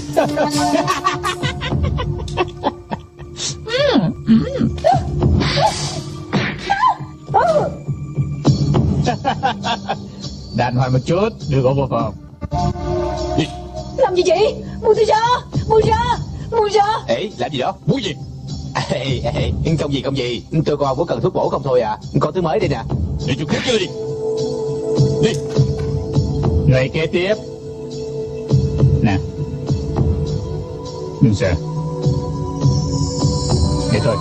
Đàng hoàng một chút, đưa gỗ vào phòng. Đi. Làm gì vậy? Buông tôi ra, buông ra, buông ra. Ê, làm gì đó? Muốn gì? Công gì? Tôi còn có cần thuốc bổ không thôi à. Con thứ mới đây nè. Đi chụp khác chưa đi. Đi. Người kế tiếp. Nè. Đừng sợ. Để thôi.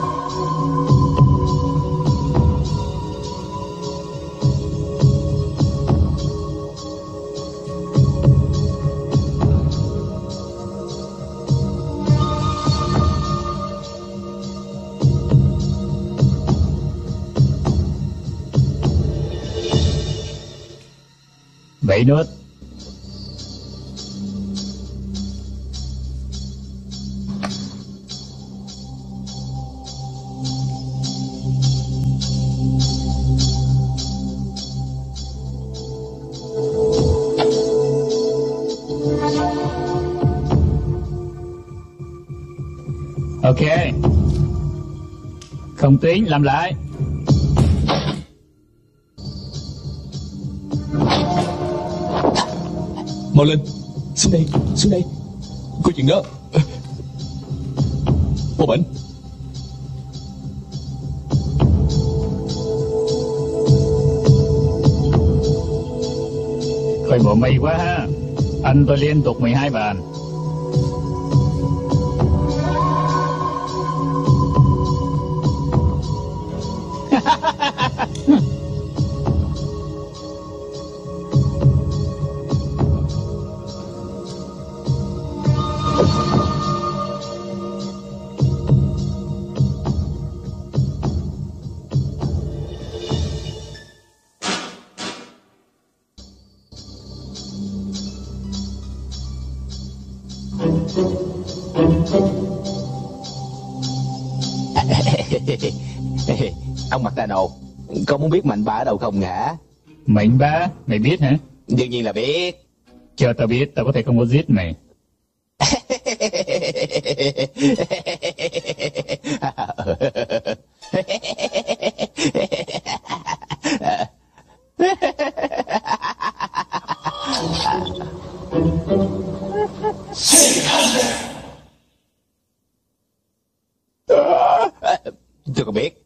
Vậy nốt. Ok. Không tính, làm lại. Mau lên. Xuống đây. Có chuyện đó. Có bệnh. Khởi bộ may quá ha. Ăn tôi liên tục 12 bàn. Ông McDonald, con muốn biết Mạnh Ba ở đâu không hả? Mạnh Ba? Mày biết hả? Đương nhiên là biết. Cho tao biết, tao có thể không có giết mày. Tôi không biết.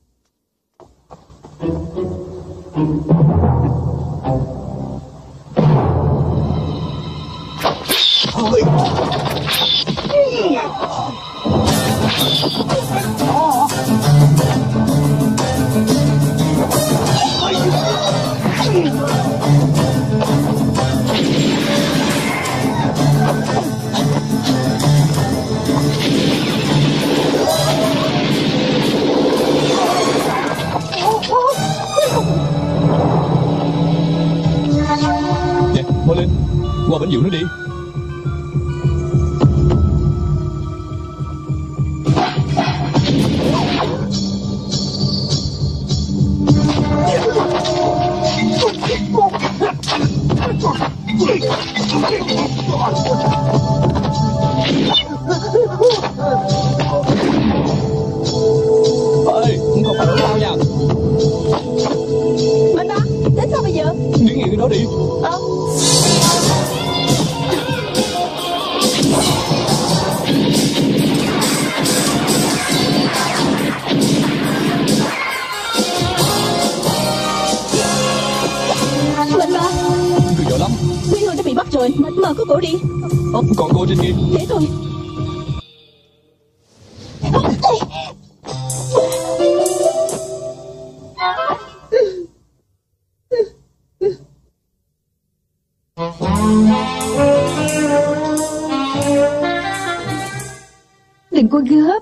Nè, mau lên, qua bệnh viện nó đi. Ơi, không phải nổi đau nha. Mạnh Ba, đến sao bây giờ? Đứng yên cái đó đi. Mạnh Ba, Tôi giỏi lắm. Nguyên Hương đã bị bắt rồi. Mở cửa cổ đi. Còn cô trên kia. Để tôi. Đừng có gấp.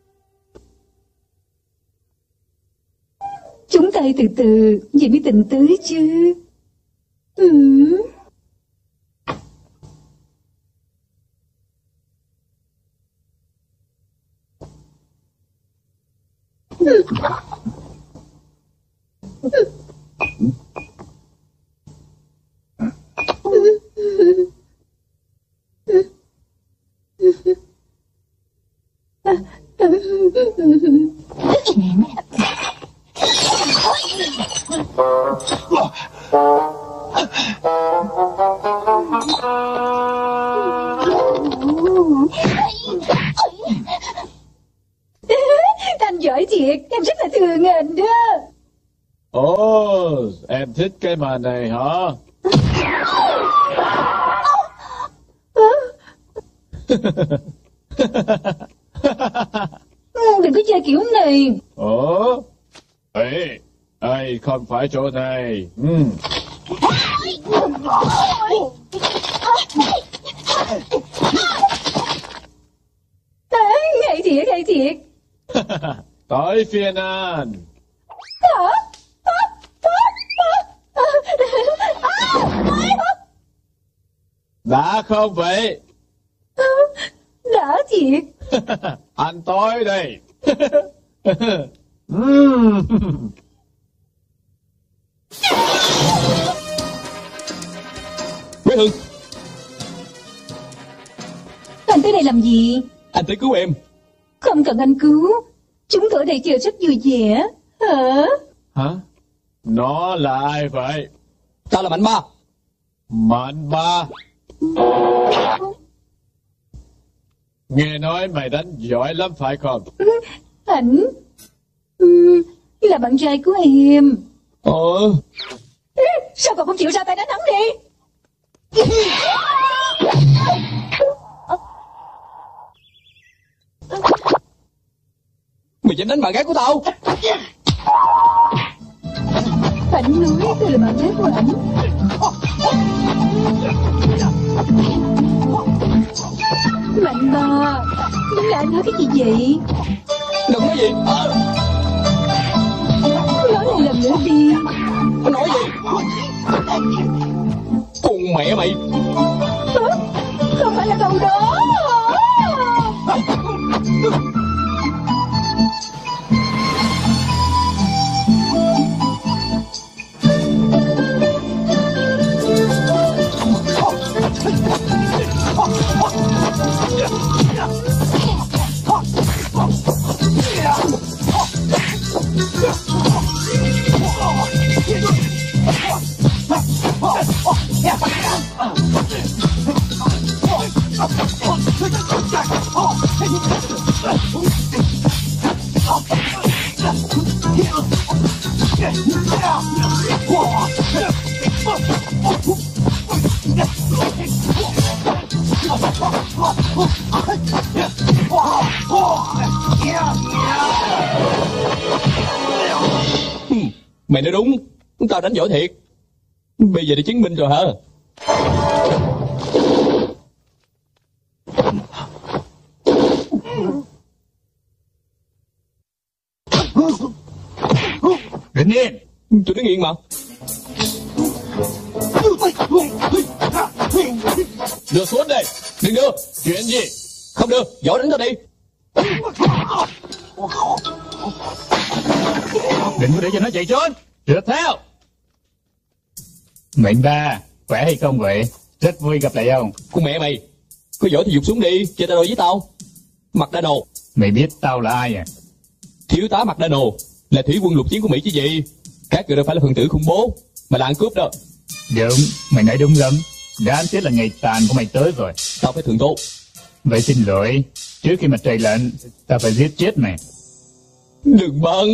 Chúng ta từ từ, vậy mới tình tứ chứ. Anh giỏi thiệt, em rất là thương anh đó. Ồ, em thích cái màn này hả? Đừng có chơi kiểu này. Ồ, ấy, không phải chỗ này. Hay thiệt, hay thiệt. Tới phiên anh. Đã không vậy? Đã thiệt. Anh tới đây. Quế Hương, Anh tới đây làm gì? anh tới cứu em. Không cần anh cứu. Chúng tôi ở đây chờ rất vui vẻ. Hả? Hả? Nó là ai vậy? Tao là Mạnh Ba. Mạnh Ba. Nghe nói mày đánh giỏi lắm phải không? Anh là bạn trai của em. Sao cậu không chịu ra tay đánh hắn đi? Mày dám đánh bạn gái của tao? Anh nói tôi là bạn gái của anh. Mạnh Ba, đúng là anh nói cái gì vậy? Đừng nói gì. Nói lại lần nữa đi. Nói gì? Con mẹ mày. Không phải là câu đó. Mày nói đúng, tao đánh giỏi thiệt. Bây giờ để chứng minh rồi hả? Đứng yên. Tôi đứng yên mà. Đưa xuống đây. Đừng đưa. Chuyện gì? Không đưa, giỏi đánh tao đi. Đừng có để cho nó chạy trốn. Trượt theo. Mạnh Ba, khỏe hay không vậy? Rất vui gặp lại ông. Con mẹ mày, có giỏi thì giục xuống đi, chơi tao đôi với tao. McDonald. Mày biết tao là ai à? Thiếu tá McDonald là thủy quân lục chiến của Mỹ chứ gì. Các người đâu phải là phần tử khủng bố, mà là ăn cướp đó. Đúng, mày nói đúng lắm. Đáng tiếc là ngày tàn của mày tới rồi. Tao phải thượng tố. Vậy xin lỗi, trước khi mặt trời lặn, tao phải giết chết mày. Đừng bận.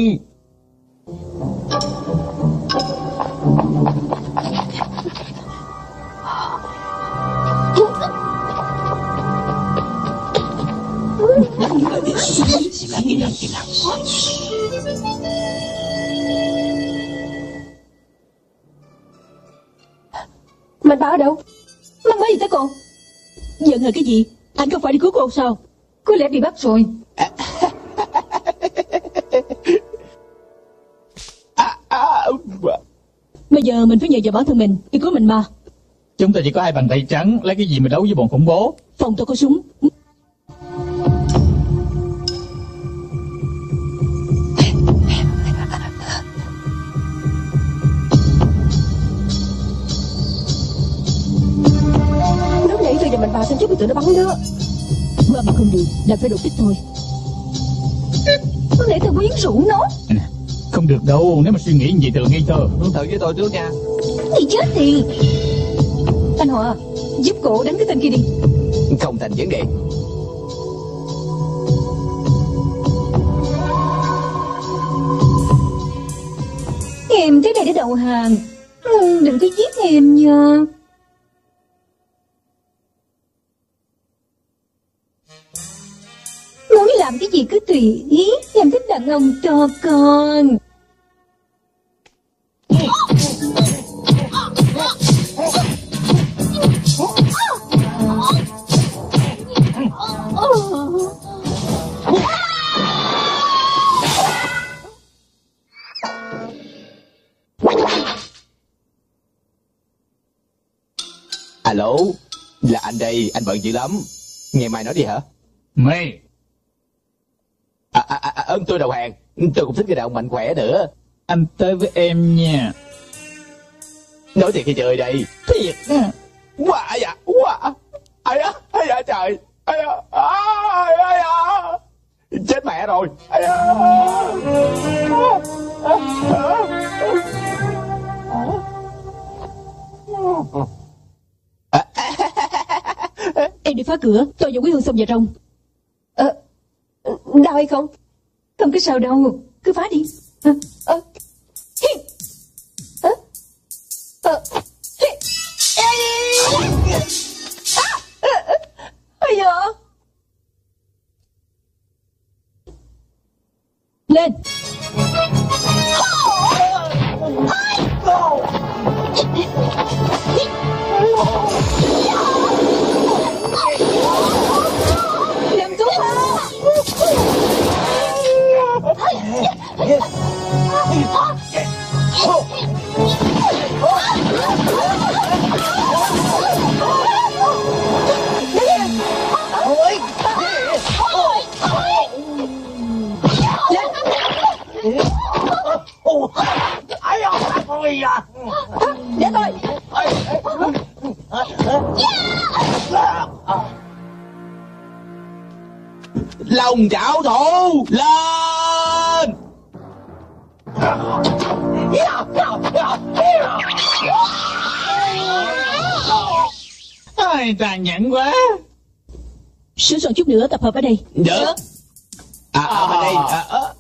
Im lặng. Mạnh Ba ở đâu? Mang mấy gì tới cô? Giận hờn cái gì? Anh không phải đi cứu cô sao? Có lẽ bị bắt rồi. Bây giờ mình phải nhờ vào bản thân mình đi cứu mình mà. Chúng ta chỉ có hai bàn tay trắng, lấy cái gì mà đấu với bọn khủng bố? Phòng tôi có súng. Lúc nãy tôi và Mạnh Ba xem chút bị tụi nó bắn đó. Qua mà không được, đành phải đột kích thôi. Lúc nãy tôi quyến rũ nó. Không được đâu, nếu mà suy nghĩ như vậy thì là ngây thơ. Thử với tôi trước nha. Thì chết thì. Anh Hòa, Giúp cổ đánh cái tên kia đi. Không thành vấn đề. Em tới đây để đầu hàng. Đừng có giết em nha. Muốn làm cái gì cứ tùy ý. Em thích đàn ông to con. Alo, là anh đây, anh bận dữ lắm. Ngày mai nói đi hả? Mày. Tôi đầu hàng. Tôi cũng thích cái đàn ông mạnh khỏe nữa. Anh tới với em nha. Nói thiệt thì trời đây. Thiệt. Quá ai à, quá. Ai à trời. Ai à. Chết mẹ rồi. Ai à. Em đi phá cửa, tôi và Quý Hương xông vào trong. Đau hay không? Không có sao đâu. Cứ phá đi. Ây da. Lên. Làm cứu ta. Để tôi. Lòng chảo thủ lên. Ai tàn nhẫn quá. Sửa soạn chút nữa tập hợp ở đây. Được. Bên đây.